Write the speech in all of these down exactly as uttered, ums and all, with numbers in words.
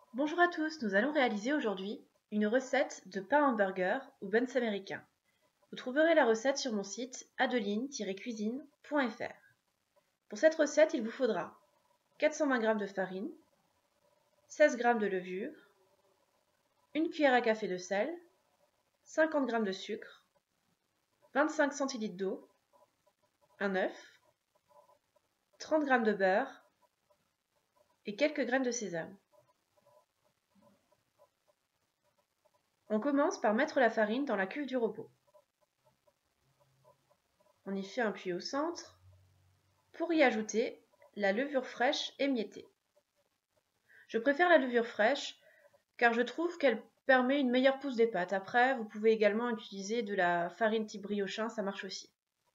Bonjour à tous, nous allons réaliser aujourd'hui une recette de pain hamburger ou buns américains. Vous trouverez la recette sur mon site adeline tiret cuisine point f r. Pour cette recette, il vous faudra quatre cent vingt grammes de farine, seize grammes de levure, une cuillère à café de sel, cinquante grammes de sucre, vingt-cinq centilitres d'eau, un œuf, trente grammes de beurre et quelques graines de sésame. On commence par mettre la farine dans la cuve du robot. On y fait un puits au centre pour y ajouter la levure fraîche émiettée. Je préfère la levure fraîche car je trouve qu'elle permet une meilleure pousse des pâtes. Après, vous pouvez également utiliser de la farine type briochin, ça marche aussi.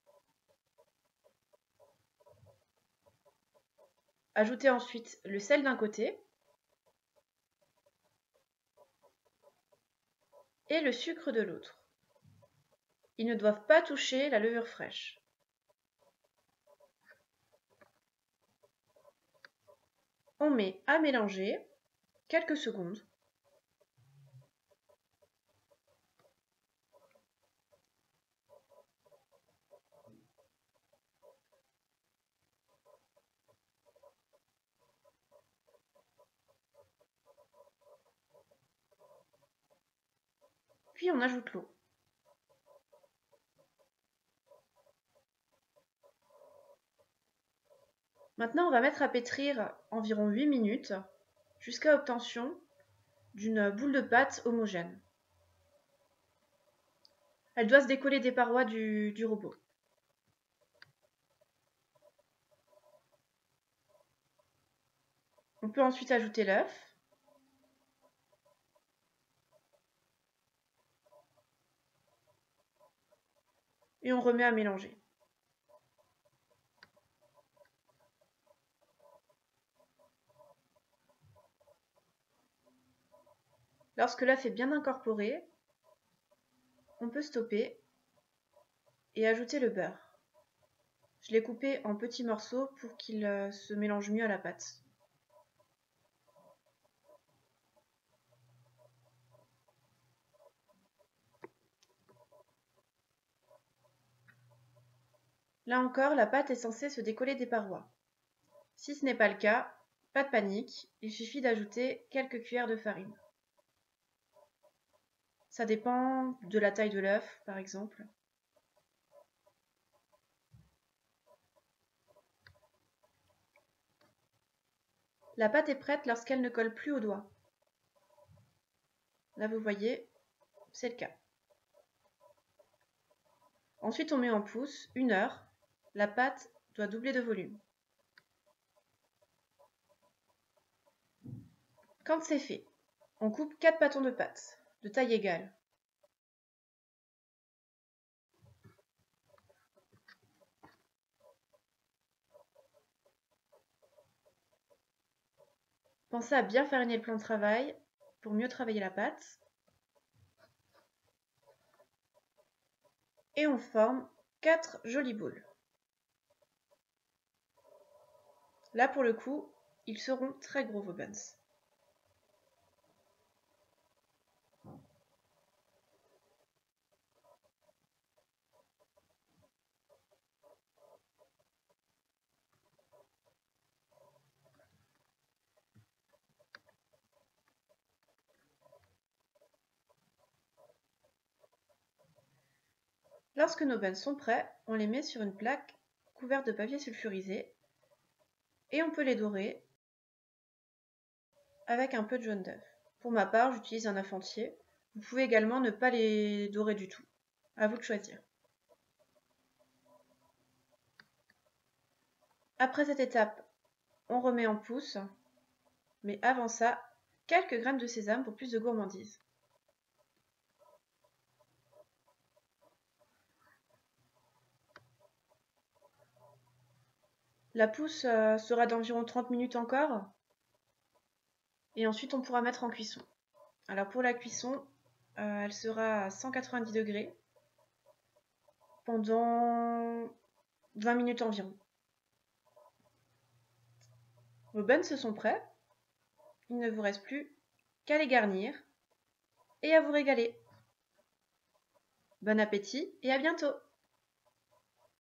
Ajoutez ensuite le sel d'un côté et le sucre de l'autre. Ils ne doivent pas toucher la levure fraîche. On met à mélanger quelques secondes. Puis on ajoute l'eau. Maintenant, on va mettre à pétrir environ huit minutes jusqu'à obtention d'une boule de pâte homogène. Elle doit se décoller des parois du, du robot. On peut ensuite ajouter l'œuf. Et on remet à mélanger. Lorsque l'œuf est bien incorporé, on peut stopper et ajouter le beurre. Je l'ai coupé en petits morceaux pour qu'il se mélange mieux à la pâte. Là encore, la pâte est censée se décoller des parois. Si ce n'est pas le cas, pas de panique, il suffit d'ajouter quelques cuillères de farine. Ça dépend de la taille de l'œuf, par exemple. La pâte est prête lorsqu'elle ne colle plus aux doigts. Là, vous voyez, c'est le cas. Ensuite, on met en pousse une heure. La pâte doit doubler de volume. Quand c'est fait, on coupe quatre bâtons de pâte, de taille égale. Pensez à bien fariner le plan de travail pour mieux travailler la pâte. Et on forme quatre jolies boules. Là, pour le coup, ils seront très gros, vos buns. Lorsque nos buns sont prêts, on les met sur une plaque couverte de papier sulfurisé et on peut les dorer avec un peu de jaune d'œuf. Pour ma part, j'utilise un œuf entier. Vous pouvez également ne pas les dorer du tout. À vous de choisir. Après cette étape, on remet en pousse, mais avant ça, quelques graines de sésame pour plus de gourmandise. La pousse euh, sera d'environ trente minutes encore. Et ensuite, on pourra mettre en cuisson. Alors pour la cuisson, euh, elle sera à cent quatre-vingt-dix degrés pendant vingt minutes environ. Vos buns se sont prêts. Il ne vous reste plus qu'à les garnir et à vous régaler. Bon appétit et à bientôt!